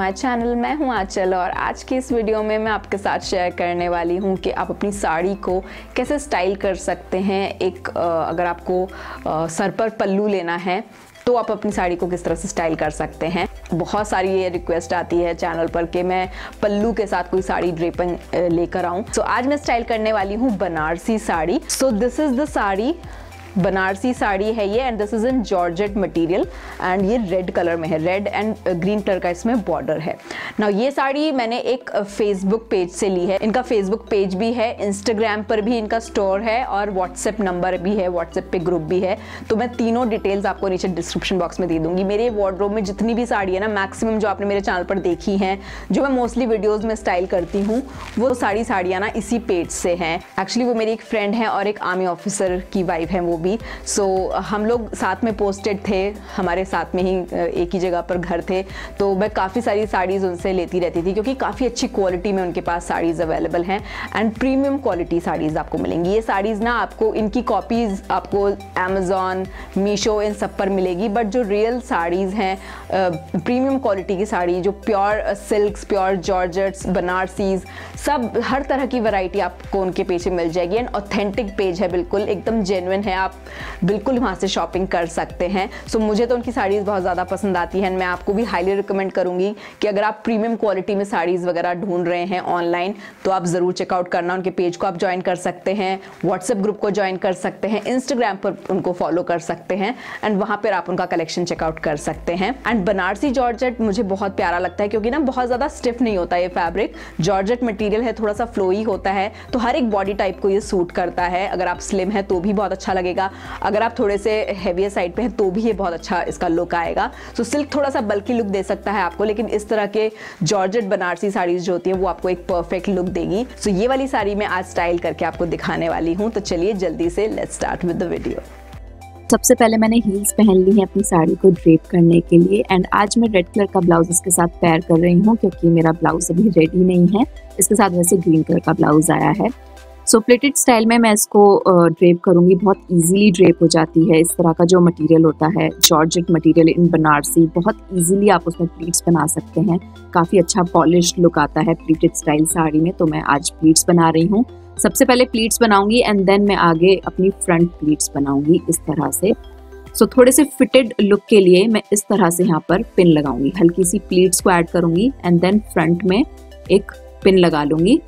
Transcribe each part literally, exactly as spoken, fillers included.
My channel. मैं हूं आंचल और आज की इस वीडियो में मैं आपके साथ शेयर करने वाली हूं कि आप अपनी साड़ी को कैसे स्टाइल कर सकते हैं। एक अगर आपको सर पर पल्लू लेना है तो आप अपनी साड़ी को किस तरह से स्टाइल कर सकते हैं। बहुत सारी ये रिक्वेस्ट आती है चैनल पर कि मैं पल्लू के साथ कोई साड़ी ड्रेपन लेकर आऊं। सो so, आज मैं स्टाइल करने वाली हूं Banarasi sari. So this is the sari, Banarasi sari है ये and this is in georgette material and ये रेड कलर में है, रेड एंड ग्रीन कलर का इसमें बॉर्डर है। ना ये साड़ी मैंने एक फेसबुक पेज से ली है। इनका फेसबुक पेज भी है, इंस्टाग्राम पर भी इनका स्टोर है और व्हाट्सएप नंबर भी है, व्हाट्सएप पे ग्रुप भी है। तो मैं तीनों डिटेल्स आपको नीचे डिस्क्रिप्शन बॉक्स में दे दूंगी। मेरे वार्डरोब में जितनी भी साड़ी है ना, मैक्सिमम जो आपने मेरे चैनल पर देखी हैं, जो मैं मोस्टली वीडियोज़ में स्टाइल करती हूँ, वो सारी साड़ियाँ ना इसी पेज से हैं। एक्चुअली वो मेरी एक फ्रेंड है और एक आर्मी ऑफिसर की वाइफ है वो भी। सो so, हम लोग साथ में पोस्टेड थे, हमारे साथ में ही एक ही जगह पर घर थे। तो मैं काफ़ी सारी साड़ीज़ उनसे लेती रहती थी क्योंकि काफ़ी अच्छी क्वालिटी में उनके पास साड़ीज़ अवेलेबल हैं एंड प्रीमियम क्वालिटी साड़ीज़ आपको मिलेंगी। ये साड़ीज़ ना आपको इनकी कॉपीज़ आपको अमेज़ॉन, मीशो इन सब पर मिलेगी, बट जो रियल साड़ीज़ हैं, प्रीमियम क्वालिटी की साड़ी, जो pure silks, pure georgettes, Banarasis, सब हर तरह की वैरायटी आपको उनके पेज से मिल जाएगी एंड ऑथेंटिक पेज है, बिल्कुल एकदम जेन्युइन है। आप बिल्कुल वहाँ से शॉपिंग कर सकते हैं। सो so, मुझे तो उनकी साड़ीज़ बहुत ज़्यादा पसंद आती हैं। मैं आपको भी हाईली रिकमेंड करूँगी कि अगर आप प्रीमियम क्वालिटी में साड़ीज़ वगैरह ढूंढ रहे हैं ऑनलाइन तो आप ज़रूर चेकआउट करना। उनके पेज को आप ज्वाइन कर सकते हैं, व्हाट्सएप ग्रुप को ज्वाइन कर सकते हैं, इंस्टाग्राम पर उनको फॉलो कर सकते हैं एंड वहाँ पर आप उनका कलेक्शन चेकआउट कर सकते हैं। एंड बनारसी जॉर्जेट मुझे बहुत प्यारा लगता है क्योंकि ना बहुत ज़्यादा स्टिफ नहीं होता ये फैब्रिक। जॉर्जेट मटीरियल है, थोड़ा सा फ्लोई होता है, तो हर एक बॉडी टाइप को ये सूट करता है। अगर आप स्लिम है तो भी बहुत अच्छा लगेगा, अगर आप थोड़े से हैवियर साइड पे हैं तो भी ये बहुत अच्छा इसका लुक आएगा। सो सिल्क थोड़ा सा बल्कि लुक दे सकता है आपको, लेकिन इस तरह के जॉर्जेट बनारसी साड़ीज जो होती हैं वो आपको एक परफेक्ट लुक देगी। सो ये वाली साड़ी मैं आज स्टाइल करके आपको दिखाने वाली हूँ। तो चलिए जल्दी से let's start with the video. सबसे पहले मैंने हील्स पहन ली है अपनी साड़ी को ड्रेप करने के लिए एंड आज मैं रेड कलर का ब्लाउज इसके साथ पेयर कर रही हूँ क्योंकि मेरा ब्लाउज अभी रेडी नहीं है। इसके साथ वैसे ग्रीन कलर का ब्लाउज आया है। सो प्लेटेड स्टाइल में मैं इसको ड्रेप करूँगी। बहुत इजीली ड्रेप हो जाती है। इस तरह का जो मटेरियल होता है जॉर्जेट मटेरियल इन बनारसी, बहुत इजीली आप उसमें प्लीट्स बना सकते हैं। काफ़ी अच्छा पॉलिश्ड लुक आता है प्लीटेड स्टाइल साड़ी में। तो मैं आज प्लीट्स बना रही हूँ। सबसे पहले प्लीट्स बनाऊंगी एंड देन मैं आगे अपनी फ्रंट प्लीट्स बनाऊंगी इस तरह से। सो so, थोड़े से फिटेड लुक के लिए मैं इस तरह से यहाँ पर पिन लगाऊंगी, हल्की सी प्लीट्स को ऐड करूंगी एंड देन फ्रंट में एक पिन लगा लूंगी।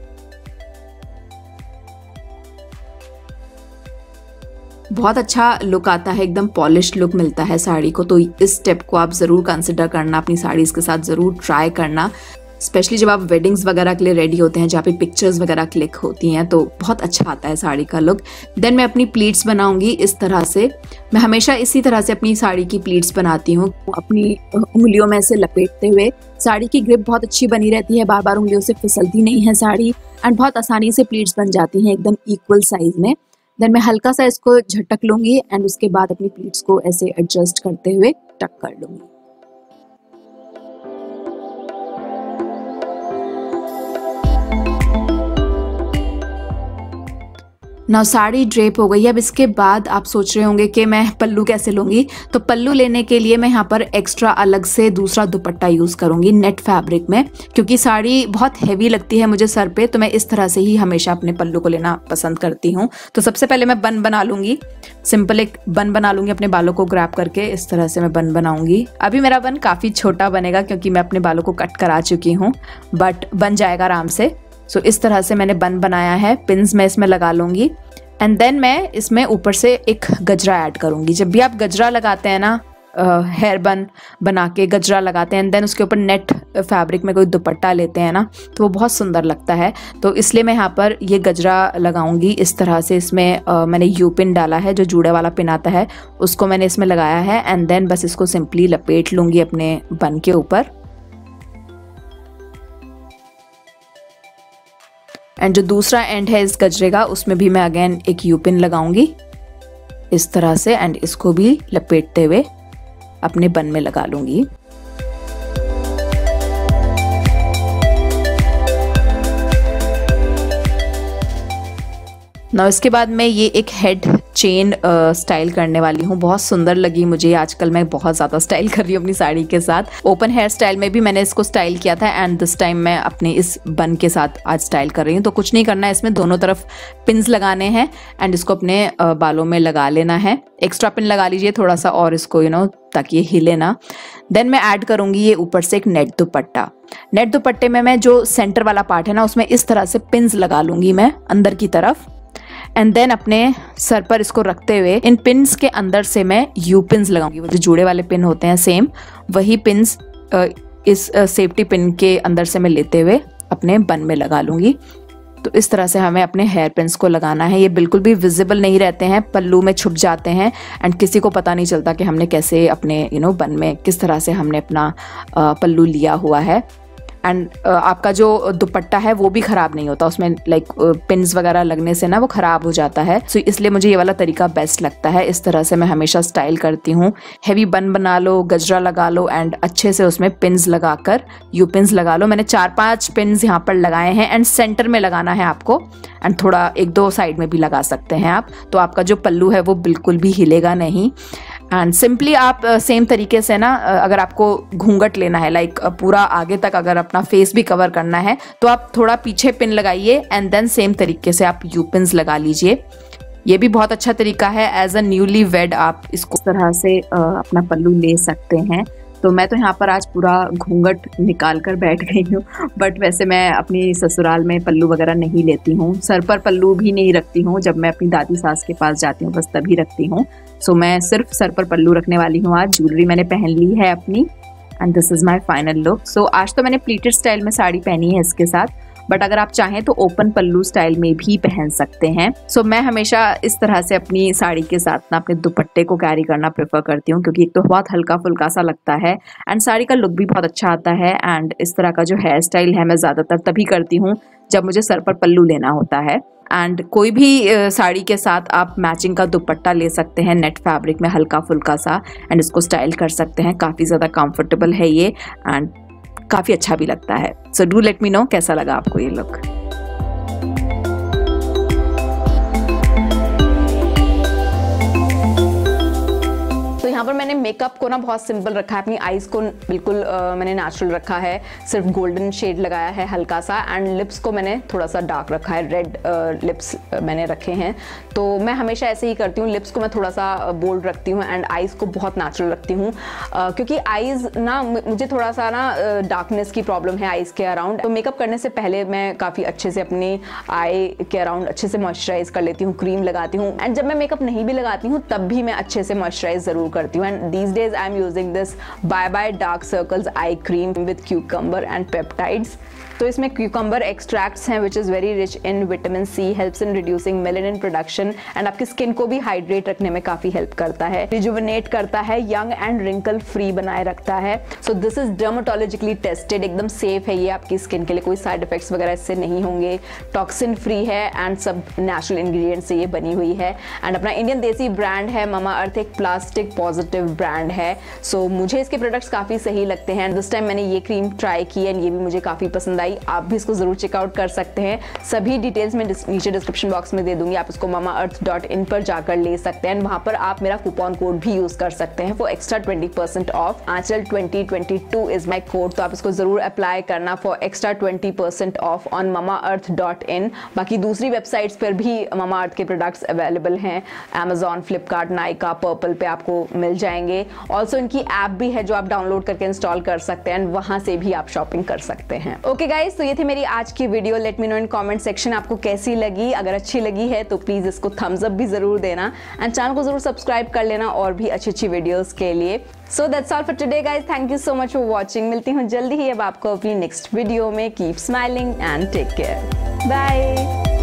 बहुत अच्छा लुक आता है, एकदम पॉलिश्ड लुक मिलता है साड़ी को। तो इस स्टेप को आप ज़रूर कंसिडर करना, अपनी साड़ीज़ के साथ ज़रूर ट्राई करना, स्पेशली जब आप वेडिंग्स वगैरह के लिए रेडी होते हैं जहाँ पे पिक्चर्स वगैरह क्लिक होती हैं तो बहुत अच्छा आता है साड़ी का लुक। देन मैं अपनी प्लीट्स बनाऊंगी इस तरह से। मैं हमेशा इसी तरह से अपनी साड़ी की प्लीट्स बनाती हूँ, अपनी उंगलियों में से लपेटते हुए। साड़ी की ग्रिप बहुत अच्छी बनी रहती है, बार बार उंगलियों से फिसलती नहीं है साड़ी एंड बहुत आसानी से प्लीट्स बन जाती हैं एकदम इक्वल साइज में। देन मैं हल्का सा इसको झटक लूंगी एंड उसके बाद अपनी प्लीट्स को ऐसे एडजस्ट करते हुए टक कर लूंगी। ना साड़ी ड्रेप हो गई है। अब इसके बाद आप सोच रहे होंगे कि मैं पल्लू कैसे लूँगी। तो पल्लू लेने के लिए मैं यहाँ पर एक्स्ट्रा अलग से दूसरा दुपट्टा यूज़ करूँगी नेट फैब्रिक में, क्योंकि साड़ी बहुत हैवी लगती है मुझे सर पे। तो मैं इस तरह से ही हमेशा अपने पल्लू को लेना पसंद करती हूँ। तो सबसे पहले मैं बन बना लूँगी, सिंपल एक बन बना लूँगी अपने बालों को ग्रैब करके। इस तरह से मैं बन बनाऊँगी। अभी मेरा बन काफ़ी छोटा बनेगा क्योंकि मैं अपने बालों को कट करा चुकी हूँ, बट बन जाएगा आराम से। सो so, इस तरह से मैंने बन बनाया है। पिन्स मैं इसमें लगा लूँगी एंड देन मैं इसमें ऊपर से एक गजरा ऐड करूँगी। जब भी आप गजरा लगाते हैं ना, हेयर बन बना के गजरा लगाते हैं एंड देन उसके ऊपर नेट फैब्रिक में कोई दुपट्टा लेते हैं ना, तो वो बहुत सुंदर लगता है। तो इसलिए मैं यहाँ पर ये गजरा लगाऊंगी इस तरह से। इसमें uh, मैंने यू पिन डाला है, जो जूड़े वाला पिन आता है उसको मैंने इसमें लगाया है एंड देन बस इसको सिंपली लपेट लूँगी अपने बन के ऊपर। एंड जो दूसरा एंड है इस गजरे का, उसमें भी मैं अगेन एक यू पिन लगाऊंगी इस तरह से एंड इसको भी लपेटते हुए अपने बन में लगा लूंगी। ना इसके बाद मैं ये एक हेड चेन स्टाइल करने वाली हूँ। बहुत सुंदर लगी मुझे, आजकल मैं बहुत ज़्यादा स्टाइल कर रही हूँ अपनी साड़ी के साथ। ओपन हेयर स्टाइल में भी मैंने इसको स्टाइल किया था एंड दिस टाइम मैं अपने इस बन के साथ आज स्टाइल कर रही हूँ। तो कुछ नहीं करना है, इसमें दोनों तरफ पिन्स लगाने हैं एंड इसको अपने बालों में लगा लेना है। एक्स्ट्रा पिन लगा लीजिए थोड़ा सा और इसको यू नो ताकि ये हिले ना। देन मैं ऐड करूँगी ये ऊपर से एक नेट दुपट्टा। नेट दुपट्टे में मैं जो सेंटर वाला पार्ट है ना उसमें इस तरह से पिन्स लगा लूँगी मैं अंदर की तरफ एंड देन अपने सर पर इसको रखते हुए इन पिन्स के अंदर से मैं यू पिन्स लगाऊंगी। वो जो जुड़े वाले पिन होते हैं सेम वही पिन्स इस सेफ्टी पिन के अंदर से मैं लेते हुए अपने बन में लगा लूँगी। तो इस तरह से हमें अपने हेयर पिन्स को लगाना है। ये बिल्कुल भी विजिबल नहीं रहते हैं, पल्लू में छुप जाते हैं एंड किसी को पता नहीं चलता कि हमने कैसे अपने यू नो बन में किस तरह से हमने अपना पल्लू लिया हुआ है। एंड uh, आपका जो दुपट्टा है वो भी ख़राब नहीं होता, उसमें लाइक पिन्स वगैरह लगने से ना वो ख़राब हो जाता है। सो so, इसलिए मुझे ये वाला तरीका बेस्ट लगता है। इस तरह से मैं हमेशा स्टाइल करती हूँ। हैवी बन बना लो, गजरा लगा लो एंड अच्छे से उसमें पिन्स लगाकर यू पिन्स लगा लो। मैंने चार पांच पिन्स यहाँ पर लगाए हैं एंड सेंटर में लगाना है आपको एंड थोड़ा एक दो साइड में भी लगा सकते हैं आप। तो आपका जो पल्लू है वो बिल्कुल भी हिलेगा नहीं। एंड सिंपली आप सेम uh, तरीके से ना uh, अगर आपको घूंघट लेना है लाइक uh, पूरा आगे तक अगर अपना फेस भी कवर करना है तो आप थोड़ा पीछे पिन लगाइए एंड देन सेम तरीके से आप यू पिन्स लगा लीजिए। ये भी बहुत अच्छा तरीका है। एज अ न्यूली वेड आप इसको इस तरह से uh, अपना पल्लू ले सकते हैं। तो मैं तो यहाँ पर आज पूरा घूंघट निकाल कर बैठ गई हूँ, बट वैसे मैं अपनी ससुराल में पल्लू वगैरह नहीं लेती हूँ। सर पर पल्लू भी नहीं रखती हूँ, जब मैं अपनी दादी सास के पास जाती हूँ बस तभी रखती हूँ। सो मैं सिर्फ सर पर पल्लू रखने वाली हूँ आज। ज्वेलरी मैंने पहन ली है अपनी and this is my final look. So आज तो मैंने प्लीटेड स्टाइल में साड़ी पहनी है इसके साथ, बट अगर आप चाहें तो ओपन पल्लू स्टाइल में भी पहन सकते हैं। सो so, मैं हमेशा इस तरह से अपनी साड़ी के साथ ना अपने दुपट्टे को कैरी करना प्रेफर करती हूँ, क्योंकि एक तो बहुत हल्का फुल्का सा लगता है एंड साड़ी का लुक भी बहुत अच्छा आता है। एंड इस तरह का जो हेयर स्टाइल है मैं ज़्यादातर तभी करती हूँ जब मुझे सर पर पल्लू लेना होता है। एंड कोई भी साड़ी के साथ आप मैचिंग का दुपट्टा ले सकते हैं नेट फैब्रिक में हल्का फुल्का सा एंड इसको स्टाइल कर सकते हैं। काफ़ी ज़्यादा कंफर्टेबल है ये एंड काफ़ी अच्छा भी लगता है। So do let me know कैसा लगा आपको ये लुक। यहाँ पर मैंने मेकअप को ना बहुत सिंपल रखा है, अपनी आईज को बिल्कुल uh, मैंने नेचुरल रखा है, सिर्फ गोल्डन शेड लगाया है हल्का सा एंड लिप्स को मैंने थोड़ा सा डार्क रखा है, रेड uh, लिप्स uh, मैंने रखे हैं। तो मैं हमेशा ऐसे ही करती हूँ, लिप्स को मैं थोड़ा सा बोल्ड रखती हूँ एंड आईज को बहुत नेचुरल रखती हूँ, uh, क्योंकि आईज ना मुझे थोड़ा सा ना डार्कनेस uh, की प्रॉब्लम है आईज के अराउंड। तो मेकअप करने से पहले मैं काफ़ी अच्छे से अपनी आई के अराउंड अच्छे से मॉइस्चराइज कर लेती हूँ, क्रीम लगाती हूँ एंड जब मैं मेकअप नहीं भी लगाती हूँ तब भी मैं अच्छे से मॉइस्चराइज ज़रूर करती हूँ। And these days I am using this Bye Bye Dark Circles eye cream with cucumber and peptides। तो इसमें क्यूकम्बर एक्सट्रैक्ट्स हैं which is very rich in vitamin C, helps in reducing melanin production and आपकी skin को भी hydrate रखने में काफ़ी help करता है, रिजुविनेट करता है, यंग एंड रिंकल फ्री बनाए रखता है। So this is dermatologically tested, एकदम सेफ है ये आपकी स्किन के लिए, कोई साइड इफेक्ट्स वगैरह इससे नहीं होंगे, टॉक्सिन फ्री है एंड सब नेचुरल इंग्रेडिएंट्स से ये बनी हुई है। एंड अपना इंडियन देसी ब्रांड है मामा अर्थ, एक प्लास्टिक पॉजिटिव ब्रांड है। सो so, मुझे इसके प्रोडक्ट्स काफ़ी सही लगते हैं एंड दिस टाइम मैंने ये क्रीम ट्राई की एंड ये भी मुझे काफ़ी पसंद आई। आप भी इसको जरूर चेकआउट कर सकते हैं, सभी डिटेल्स मैं नीचे डिस्क्रिप्शन बॉक्स में दे दूंगी, आप इसको मामा अर्थ डॉट इन पर जाकर ले सकते हैं। वहां पर आप मेरा कूपन कोड भी यूज कर सकते हैं for extra twenty percent off. Aanchal twenty twenty two is my code, तो आप इसको जरूर अप्लाई करना for extra twenty percent off on Mamaearth dot in. बाकी दूसरी वेबसाइट्स पर भी मामा अर्थ के प्रोडक्ट्स अवेलेबल हैं, अमेजॉन, फ्लिपकार्ट, नाइका, पर्पल पे आपको मिल जाएंगे। ऑल्सो इनकी ऐप भी है जो आप डाउनलोड करके इंस्टॉल कर सकते हैं, वहां से भी आप शॉपिंग कर सकते हैं। ओके गाइस, तो ये थी मेरी आज की वीडियो। Let me know in comment section आपको कैसी लगी। अगर अच्छी लगी है तो प्लीज इसको थम्स अप भी जरूर देना एंड चैनल को जरूर सब्सक्राइब कर लेना और भी अच्छी अच्छी वीडियोस के लिए। So that's all for today guys, thank you so much for watching. मिलती हूँ जल्दी ही अब आपको अपनी नेक्स्ट वीडियो में। Keep smiling and take care, bye.